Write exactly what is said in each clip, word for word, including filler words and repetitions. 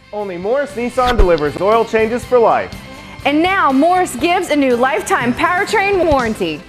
Only Morris Nissan delivers oil changes for life. And now Morris gives a new lifetime powertrain warranty.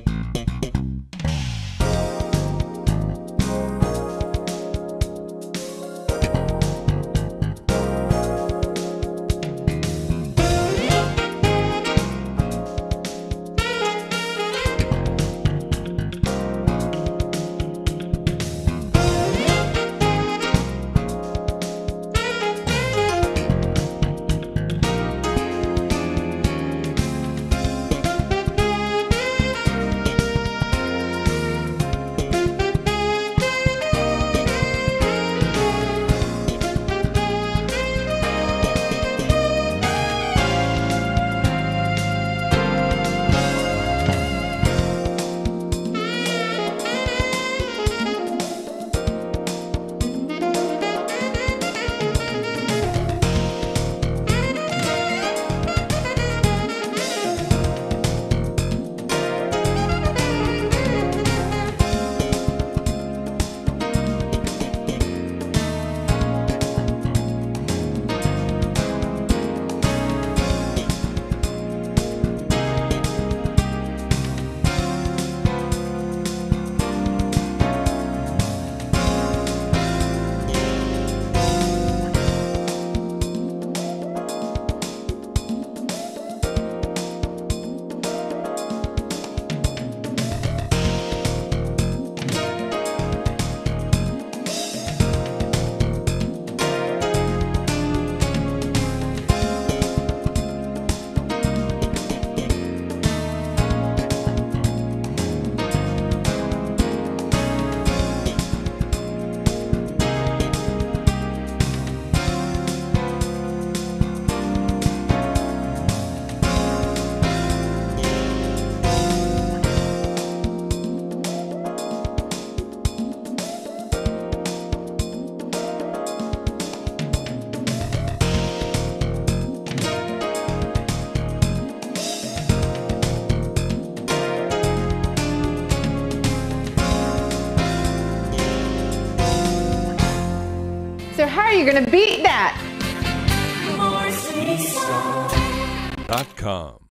So how are you going to beat that? dot com